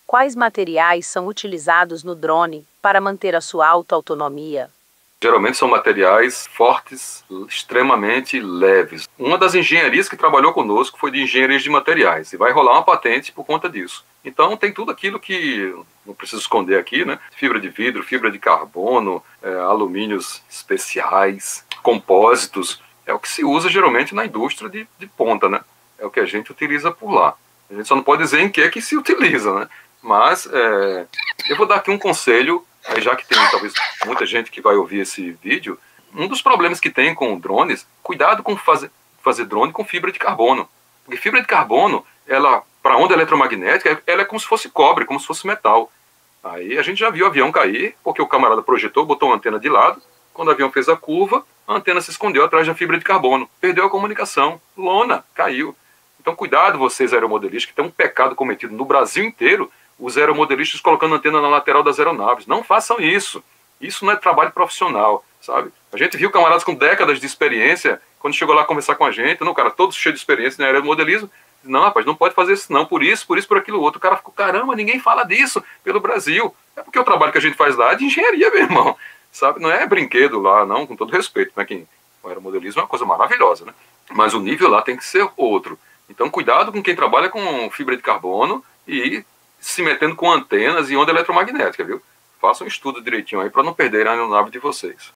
Quais materiais são utilizados no drone para manter a sua autonomia? Geralmente são materiais fortes, extremamente leves. Uma das engenharias que trabalhou conosco foi de engenharia de materiais, e vai rolar uma patente por conta disso. Então tem tudo aquilo que, não preciso esconder aqui, né? Fibra de vidro, fibra de carbono, alumínios especiais, compósitos. É o que se usa geralmente na indústria de ponta, né? É o que a gente utiliza por lá. A gente só não pode dizer em que se utiliza, né? Mas eu vou dar aqui um conselho, já que tem talvez muita gente que vai ouvir esse vídeo. Um dos problemas que tem com drones, cuidado com fazer drone com fibra de carbono. Porque fibra de carbono, ela, para onda eletromagnética, ela é como se fosse cobre, como se fosse metal. Aí a gente já viu o avião cair, porque o camarada projetou, botou a antena de lado. Quando o avião fez a curva, a antena se escondeu atrás da fibra de carbono. Perdeu a comunicação. Lona, caiu. Então cuidado vocês aeromodelistas, que tem um pecado cometido no Brasil inteiro, os aeromodelistas colocando antena na lateral das aeronaves. Não façam isso. Isso não é trabalho profissional, sabe? A gente viu camaradas com décadas de experiência, quando chegou lá conversar com a gente, não, cara, todos cheios de experiência no aeromodelismo, não, rapaz, não pode fazer isso não, por isso, por aquilo outro. O cara ficou, caramba, ninguém fala disso pelo Brasil. É porque o trabalho que a gente faz lá é de engenharia, meu irmão, sabe? Não é brinquedo lá, não, com todo respeito, né? O aeromodelismo é uma coisa maravilhosa, né? Mas o nível lá tem que ser outro. Então, cuidado com quem trabalha com fibra de carbono e se metendo com antenas e onda eletromagnética, viu? Façam um estudo direitinho aí para não perderem a aeronave de vocês.